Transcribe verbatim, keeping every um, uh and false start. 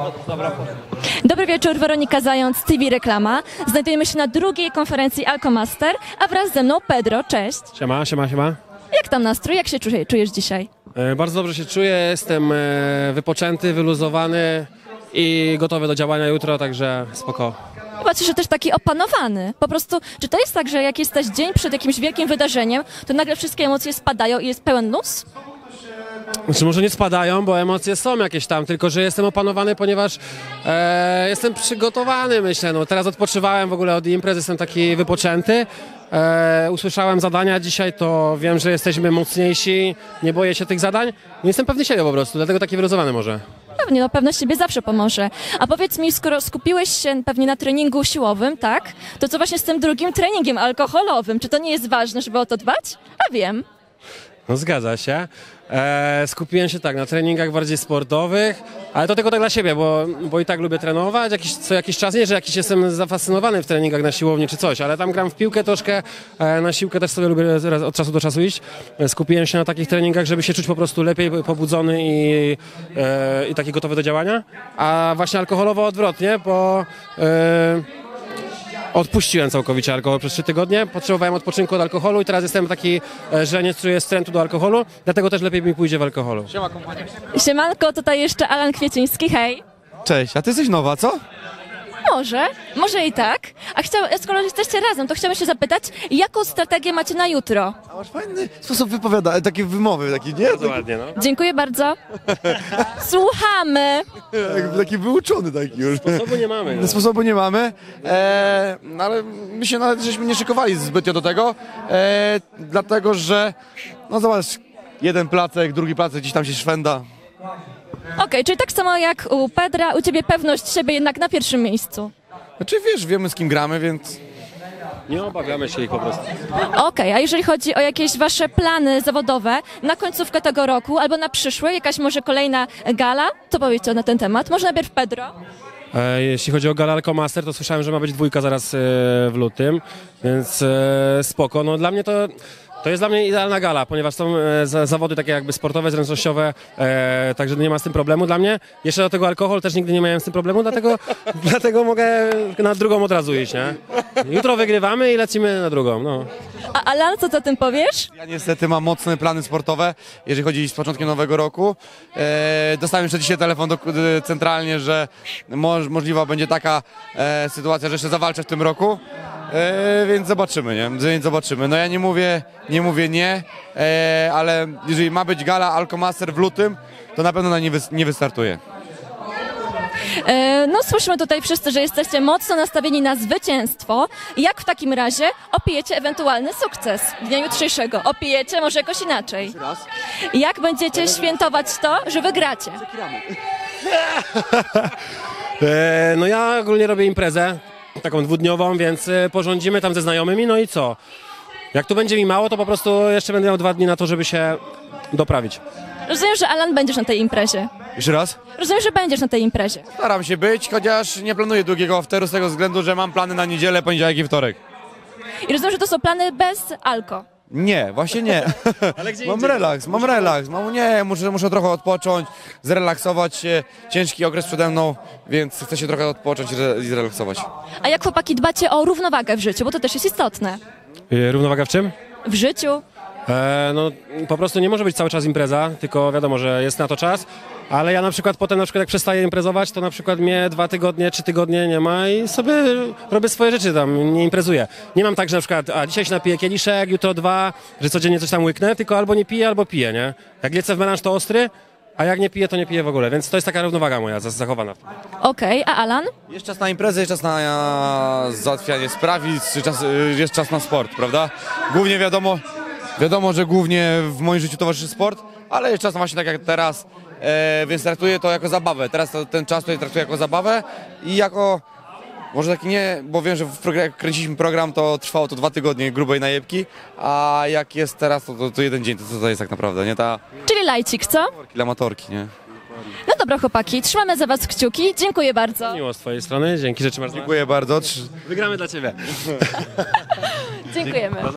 Dobry wieczór, Weronika Zając, T V Reklama. Znajdujemy się na drugiej konferencji Alkomaster, a wraz ze mną Pedro, cześć. Siema, siema, siema. Jak tam nastrój? Jak się czujesz, czujesz dzisiaj? E, bardzo dobrze się czuję, jestem e, wypoczęty, wyluzowany i gotowy do działania jutro, także spoko. I patrzę, że też taki opanowany. Po prostu, czy to jest tak, że jak jesteś dzień przed jakimś wielkim wydarzeniem, to nagle wszystkie emocje spadają i jest pełen luz? Znaczy może nie spadają, bo emocje są jakieś tam, tylko że jestem opanowany, ponieważ e, jestem przygotowany, myślę. No, teraz odpoczywałem w ogóle od imprez, jestem taki wypoczęty. E, usłyszałem zadania dzisiaj, to wiem, że jesteśmy mocniejsi, nie boję się tych zadań. Nie jestem pewny siebie po prostu, dlatego taki wyluzowany może. Pewnie, no pewność siebie zawsze pomoże. A powiedz mi, skoro skupiłeś się pewnie na treningu siłowym, tak? To co właśnie z tym drugim treningiem alkoholowym? Czy to nie jest ważne, żeby o to dbać? A wiem. No zgadza się. E, skupiłem się tak na treningach bardziej sportowych, ale to tylko tak dla siebie, bo, bo i tak lubię trenować jakiś, co jakiś czas. Nie, że jakiś jestem zafascynowany w treningach na siłowni czy coś, ale tam gram w piłkę troszkę, e, na siłkę też sobie lubię od czasu do czasu iść. E, skupiłem się na takich treningach, żeby się czuć po prostu lepiej, pobudzony i, e, i taki gotowy do działania. A właśnie alkoholowo odwrotnie, bo... E, Odpuściłem całkowicie alkohol przez trzy tygodnie, potrzebowałem odpoczynku od alkoholu i teraz jestem taki, że nie czuję wstrętu do alkoholu, dlatego też lepiej mi pójdzie w alkoholu. Siema, kompania. Siemanko, tutaj jeszcze Alan Kwieciński, hej. Cześć, a ty jesteś nowa, co? Może, może i tak. A chciał, skoro jesteście razem, to chciałabym się zapytać, jaką strategię macie na jutro? A masz fajny sposób wypowiadania, takie wymowy, taki, nie? Bardzo ładnie, no. Dziękuję bardzo. Słuchamy. Taki, taki wyuczony taki już. Sposobu nie mamy. No. Sposobu nie mamy, e, no ale my się nawet żeśmy nie szykowali zbytnio do tego, e, dlatego że, no zobacz, jeden placek, drugi placek gdzieś tam się szwenda. Okej, okay, czyli tak samo jak u Pedra, u ciebie pewność siebie jednak na pierwszym miejscu. Znaczy wiesz, wiemy z kim gramy, więc... Nie obawiamy się ich po prostu. Okej, okay, a jeżeli chodzi o jakieś wasze plany zawodowe na końcówkę tego roku albo na przyszły, jakaś może kolejna gala, co powiecie na ten temat? Może najpierw Pedro? E, jeśli chodzi o Gala Alkomaster, to słyszałem, że ma być dwójka zaraz e, w lutym, więc e, spoko. No dla mnie to... To jest dla mnie idealna gala, ponieważ są e, za, zawody takie jakby sportowe, zręcznościowe, e, także nie ma z tym problemu dla mnie. Jeszcze do tego alkohol też nigdy nie miałem z tym problemu, dlatego, dlatego mogę na drugą od razu iść, nie? Jutro wygrywamy i lecimy na drugą, no. A Alan, co ty o tym powiesz? Ja niestety mam mocne plany sportowe, jeżeli chodzi z początkiem nowego roku. E, dostałem jeszcze dzisiaj telefon do, e, centralnie, że moż, możliwa będzie taka e, sytuacja, że jeszcze zawalczę w tym roku. E, więc zobaczymy, nie? Więc zobaczymy. No ja nie mówię, nie mówię nie, e, ale jeżeli ma być gala Alkomaster w lutym, to na pewno na nie, wy, nie wystartuję. E, no słyszymy tutaj wszyscy, że jesteście mocno nastawieni na zwycięstwo. Jak w takim razie opijecie ewentualny sukces dnia jutrzejszego? Opijecie może jakoś inaczej? Jak będziecie świętować to, że wygracie? E, no ja ogólnie robię imprezę, taką dwudniową, więc e, porządzimy tam ze znajomymi, no i co? Jak tu będzie mi mało, to po prostu jeszcze będę miał dwa dni na to, żeby się doprawić. Rozumiem, że Alan będziesz na tej imprezie. Jeszcze raz? Rozumiem, że będziesz na tej imprezie. Staram się być, chociaż nie planuję długiego afteru z tego względu, że mam plany na niedzielę, poniedziałek i wtorek. I rozumiem, że to są plany bez alko. Nie, właśnie nie. Ale gdzie Mam indziej? relaks, mam relaks. Mam, nie, muszę, muszę trochę odpocząć, zrelaksować się. Ciężki okres przede mną, więc chcę się trochę odpocząć i zre- i zrelaksować. A jak chłopaki dbacie o równowagę w życiu, bo to też jest istotne. E, równowaga w czym? W życiu. E, no po prostu nie może być cały czas impreza, tylko wiadomo, że jest na to czas, ale ja na przykład potem na przykład jak przestaję imprezować, to na przykład mnie dwa tygodnie, trzy tygodnie nie ma i sobie robię swoje rzeczy tam, nie imprezuję. Nie mam tak, że na przykład a dzisiaj się napiję kieliszek, jutro dwa, że codziennie coś tam łyknę, tylko albo nie piję, albo piję, nie? Jak lecę w melanż to ostry, a jak nie piję, to nie piję w ogóle, więc to jest taka równowaga moja zachowana. Okej, okay, a Alan? Jest czas na imprezę, jest czas na załatwianie spraw i czas, jest czas na sport, prawda? Głównie wiadomo, wiadomo, że głównie w moim życiu towarzyszy sport, ale jest czas właśnie tak jak teraz, e, więc traktuję to jako zabawę. Teraz to, ten czas tutaj traktuję jako zabawę i jako, może taki nie, bo wiem, że w program, jak kręciliśmy program, to trwało to dwa tygodnie grubej najebki, a jak jest teraz, to, to, to jeden dzień, to co to jest tak naprawdę, nie? Ta Czyli lajcik, co? dla amatorki, nie? No dobra chłopaki, trzymamy za was kciuki, dziękuję bardzo. Miło z twojej strony, dzięki, że trzymasz. Dziękuję bardzo. Wygramy dla ciebie. Dziękujemy.